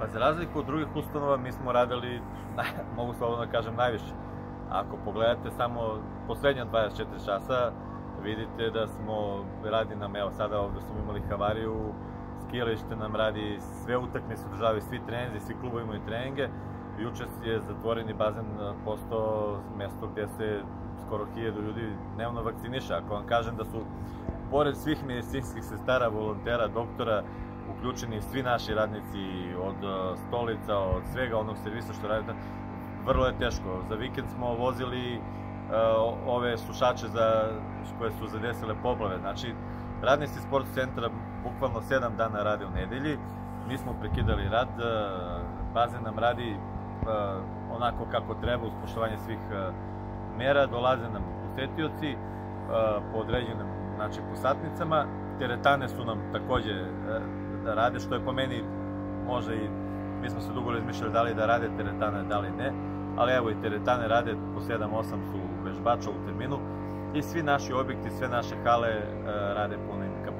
Pa za razliku od drugih ustanova mi smo radili, mogu slobodno da kažem, najviše. Ako pogledate samo poslednja 24 časa, vidite da smo, radi nam, evo sada ovde smo imali havariju, skijalište nam radi, sve utakmice održavaju, svi treninzi, svi klubovi imaju treninge. Juče je zatvoreni bazen postao mesto gde se skoro 1000 ljudi dnevno vakciniše. Ako vam kažem da su, pored svih medicinskih sestara, volontera, doktora, uključeni svi naši radnici, od stolica, od svega onog servisa što radite, vrlo je teško. Za vikend smo vozili ove sušače koje su zadesile poplave. Znači, radnici sport centra bukvalno 7 dana rade u nedelji. Mi smo prekidali rad, bazen nam radi onako kako treba, uz poštovanje svih mera. Dolaze nam posetioci po određenim, znači po satnicama. Teretane su nam takođe da rade, što je po meni možda i, mi smo se dugo razmišljali da li da rade teretane, da li ne, ali evo i teretane rade, po 7-8 su vežbača u terminu i svi naši objekti, sve naše hale rade punim